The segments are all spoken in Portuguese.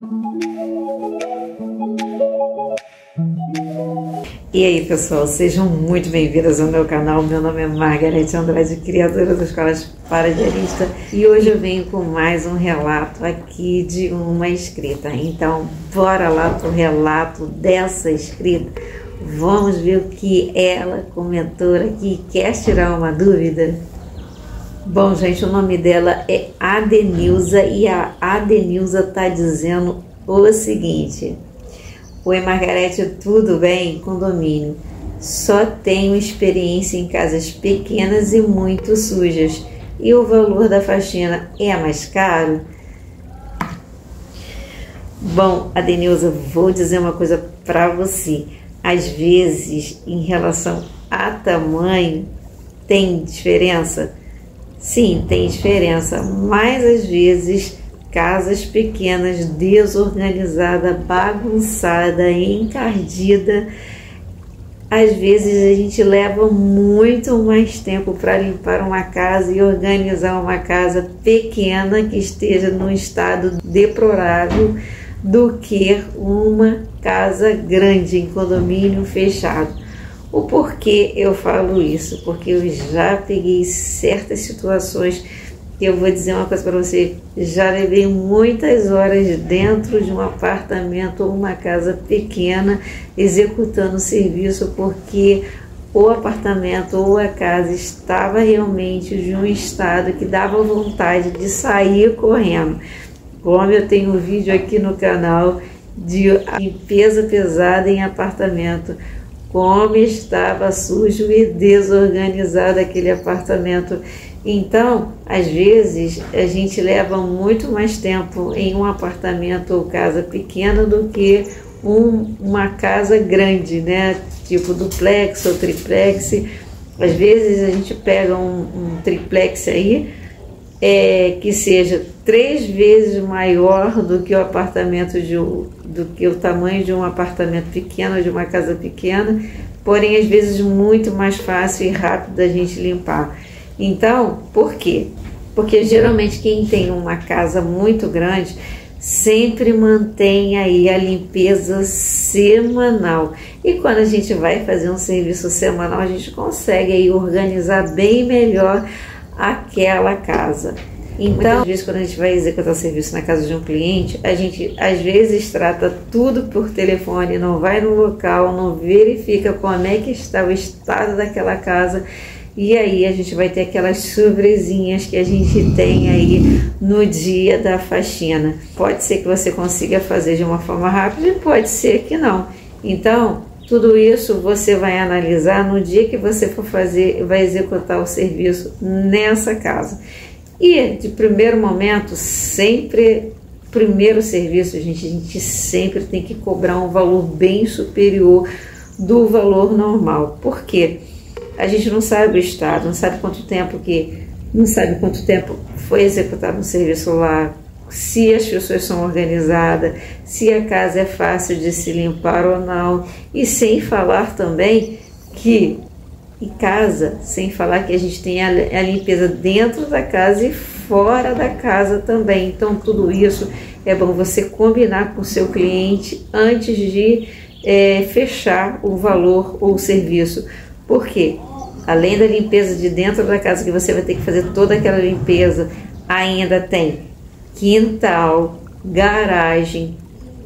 E aí pessoal, sejam muito bem-vindas ao meu canal. Meu nome é Margarete Andrade, criadora da Escola Paradiarista, e hoje eu venho com mais um relato aqui de uma inscrita. Então bora lá pro relato dessa inscrita. Vamos ver o que ela comentou aqui. Quer tirar uma dúvida? Bom, gente, o nome dela é Adenilza e a Adenilza tá dizendo o seguinte: oi Margarete, tudo bem? Condomínio. Só tenho experiência em casas pequenas e muito sujas. E o valor da faxina é mais caro? Bom, Adenilza, vou dizer uma coisa para você. Às vezes, em relação a tamanho, tem diferença? Sim, tem diferença, mas às vezes casas pequenas, desorganizada, bagunçada, encardida, às vezes a gente leva muito mais tempo para limpar uma casa e organizar uma casa pequena que esteja num estado deplorável do que uma casa grande em condomínio fechado. O porquê eu falo isso? Porque eu já peguei certas situações que eu vou dizer uma coisa para você, já levei muitas horas dentro de um apartamento ou uma casa pequena executando serviço porque o apartamento ou a casa estava realmente de um estado que dava vontade de sair correndo. Como eu tenho um vídeo aqui no canal de limpeza pesada em apartamento, como estava sujo e desorganizado aquele apartamento. Então, às vezes, a gente leva muito mais tempo em um apartamento ou casa pequena do que uma casa grande, né? Tipo duplex ou triplex. Às vezes a gente pega um triplex aí, que seja 3 vezes maior do que o apartamento do que o tamanho de um apartamento pequeno, de uma casa pequena, porém às vezes muito mais fácil e rápido da gente limpar. Então, por quê? Porque geralmente quem tem uma casa muito grande sempre mantém aí a limpeza semanal. E quando a gente vai fazer um serviço semanal, a gente consegue aí organizar bem melhor aquela casa. Então, às vezes, quando a gente vai executar serviço na casa de um cliente, a gente às vezes trata tudo por telefone, não vai no local, não verifica como é que está o estado daquela casa, e aí a gente vai ter aquelas surpresinhas que a gente tem aí no dia da faxina. Pode ser que você consiga fazer de uma forma rápida e pode ser que não. Então, tudo isso você vai analisar no dia que você for fazer, vai executar o serviço nessa casa. E de primeiro momento, sempre, primeiro serviço, gente, a gente sempre tem que cobrar um valor bem superior do valor normal. Por quê? A gente não sabe o estado, não sabe quanto tempo foi executado um serviço lá, se as pessoas são organizadas, se a casa é fácil de se limpar ou não, e sem falar também que em casa, sem falar que a gente tem a limpeza dentro da casa e fora da casa também. Então tudo isso é bom você combinar com o seu cliente antes de fechar o valor ou o serviço. Por quê? Além da limpeza de dentro da casa, que você vai ter que fazer toda aquela limpeza, ainda tem quintal, garagem,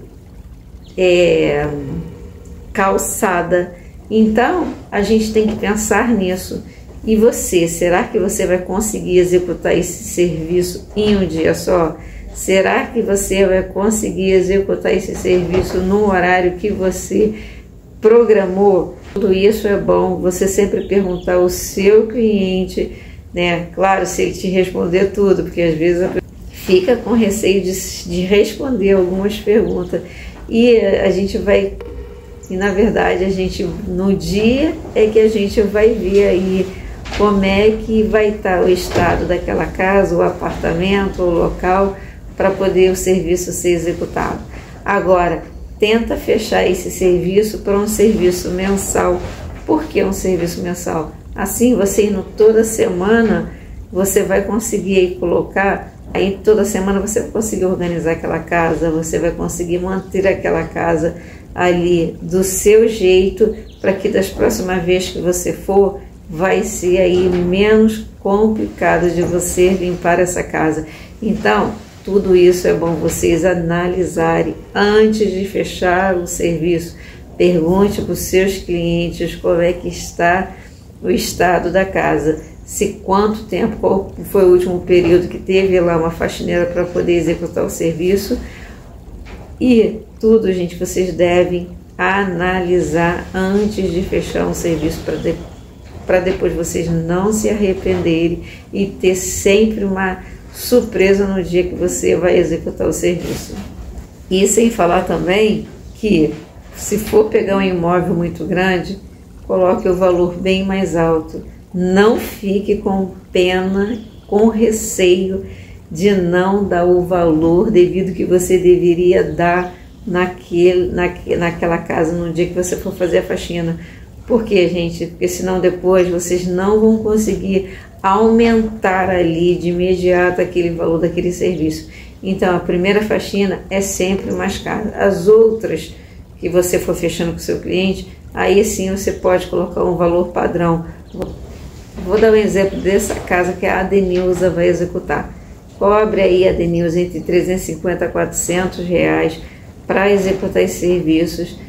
calçada. Então, a gente tem que pensar nisso. E você, será que você vai conseguir executar esse serviço em um dia só? Será que você vai conseguir executar esse serviço no horário que você programou? Tudo isso é bom, você sempre perguntar ao seu cliente, né? Claro, se ele te responder tudo, porque às vezes a pessoa fica com receio de responder algumas perguntas. E a gente vai... E na verdade no dia é que a gente vai ver aí como é que vai estar o estado daquela casa, o apartamento, o local, para poder o serviço ser executado. Agora, tenta fechar esse serviço para um serviço mensal. Por que um serviço mensal? Assim, você indo toda semana, você vai conseguir aí colocar Aí toda semana você vai conseguir organizar aquela casa, você vai conseguir manter aquela casa ali do seu jeito, para que das próximas vezes que você for, vai ser aí menos complicado de você limpar essa casa. Então, tudo isso é bom vocês analisarem antes de fechar o serviço. Pergunte para os seus clientes como é que está o estado da casa. Se quanto tempo, qual foi o último período que teve lá uma faxineira para poder executar o serviço. E tudo, gente, vocês devem analisar antes de fechar um serviço para depois vocês não se arrependerem e ter sempre uma surpresa no dia que você vai executar o serviço. E sem falar também que, se for pegar um imóvel muito grande, coloque o valor bem mais alto. Não fique com pena, com receio de não dar o valor devido que você deveria dar naquela casa no dia que você for fazer a faxina. Por quê, gente? Porque senão depois vocês não vão conseguir aumentar ali de imediato aquele valor daquele serviço. Então a primeira faxina é sempre mais cara. As outras que você for fechando com o seu cliente, aí sim você pode colocar um valor padrão. Vou dar um exemplo dessa casa que a Adenilza vai executar. Cobre aí a Adenilza entre 350 a 400 reais para executar esses serviços,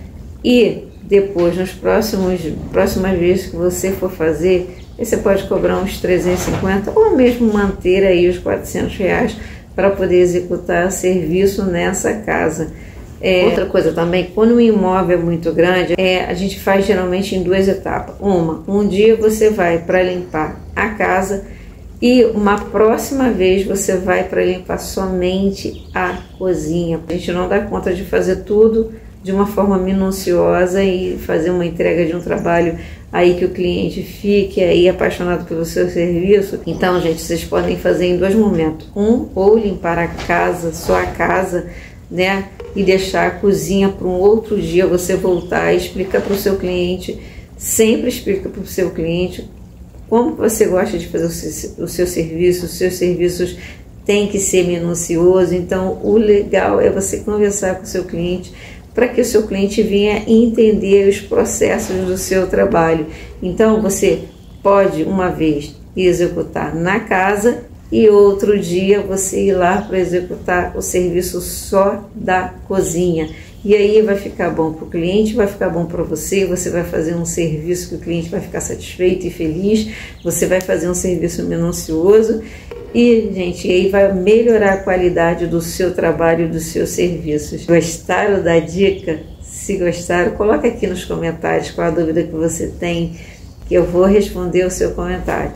e depois, nas próximas vezes que você for fazer, você pode cobrar uns 350 ou mesmo manter aí os 400 reais para poder executar serviço nessa casa. Outra coisa também, quando um imóvel é muito grande, a gente faz geralmente em duas etapas. Um dia você vai para limpar a casa e uma próxima vez você vai para limpar somente a cozinha. A gente não dá conta de fazer tudo de uma forma minuciosa e fazer uma entrega de um trabalho aí que o cliente fique aí apaixonado pelo seu serviço. Então, gente, vocês podem fazer em dois momentos. Ou limpar a casa, só a casa, né? E deixar a cozinha para um outro dia você voltar e explicar para o seu cliente. Sempre explica para o seu cliente como você gosta de fazer o seu serviço. Os seus serviços têm que ser minucioso. Então, o legal é você conversar com o seu cliente para que o seu cliente venha entender os processos do seu trabalho. Então, você pode uma vez executar na casa e outro dia você ir lá para executar o serviço só da cozinha. E aí vai ficar bom para o cliente, vai ficar bom para você, você vai fazer um serviço que o cliente vai ficar satisfeito e feliz, você vai fazer um serviço minucioso e, gente, aí vai melhorar a qualidade do seu trabalho e dos seus serviços. Gostaram da dica? Se gostaram, coloca aqui nos comentários qual a dúvida que você tem, que eu vou responder o seu comentário.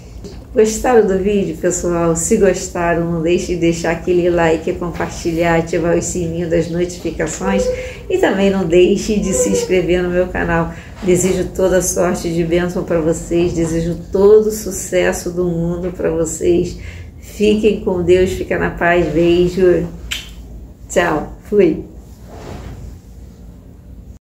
Gostaram do vídeo, pessoal? Se gostaram, não deixe de deixar aquele like, compartilhar, ativar o sininho das notificações e também não deixe de se inscrever no meu canal. Desejo toda sorte de bênção para vocês, desejo todo o sucesso do mundo para vocês. Fiquem com Deus, fiquem na paz, beijo, tchau, fui!